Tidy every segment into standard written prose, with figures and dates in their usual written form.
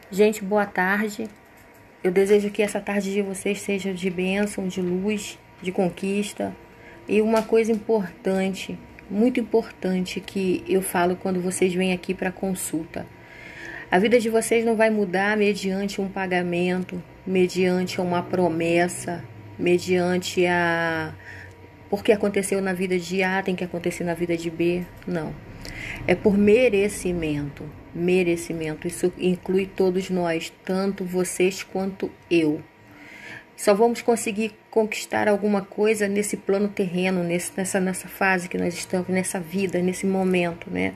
Gente, boa tarde. Eu desejo que essa tarde de vocês seja de bênção, de luz, de conquista. E uma coisa importante, muito importante, que eu falo quando vocês vêm aqui para consulta. A vida de vocês não vai mudar mediante um pagamento, mediante uma promessa, mediante a... porque aconteceu na vida de A, tem que acontecer na vida de B. Não. É por merecimento. Merecimento. Isso inclui todos nós, tanto vocês quanto eu. Só vamos conseguir conquistar alguma coisa nesse plano terreno, nessa fase que nós estamos, nessa vida, nesse momento, né?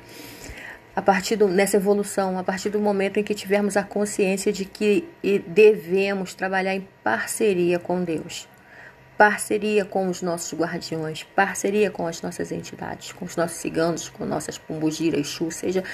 Nessa evolução, a partir do momento em que tivermos a consciência de que devemos trabalhar em parceria com Deus. Parceria com os nossos guardiões, parceria com as nossas entidades, com os nossos ciganos, com nossas pombogiras, Exu, seja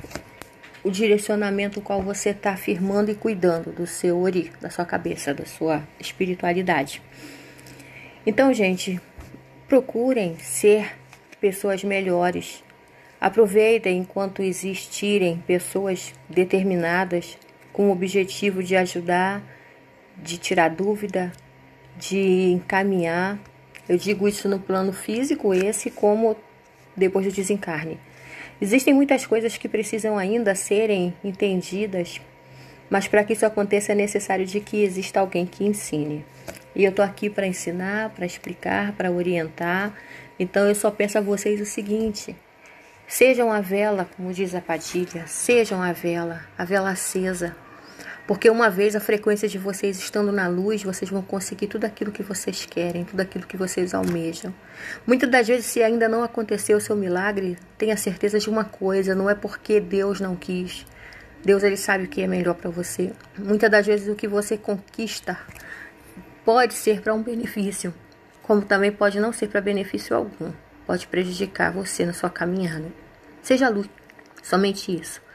o direcionamento qual você está afirmando e cuidando do seu ori, da sua cabeça, da sua espiritualidade. Então, gente, procurem ser pessoas melhores. Aproveitem enquanto existirem pessoas determinadas com o objetivo de ajudar, de tirar dúvida, de encaminhar. Eu digo isso no plano físico, esse como depois do desencarne. Existem muitas coisas que precisam ainda serem entendidas, mas para que isso aconteça é necessário de que exista alguém que ensine. E eu estou aqui para ensinar, para explicar, para orientar. Então eu só peço a vocês o seguinte: sejam a vela, como diz a Padilha, sejam a vela acesa. Porque uma vez a frequência de vocês estando na luz, vocês vão conseguir tudo aquilo que vocês querem, tudo aquilo que vocês almejam. Muitas das vezes, se ainda não aconteceu o seu milagre, tenha certeza de uma coisa: não é porque Deus não quis. Deus, ele sabe o que é melhor para você. Muitas das vezes o que você conquista pode ser para um benefício, como também pode não ser para benefício algum. Pode prejudicar você na sua caminhada. Seja luz, somente isso.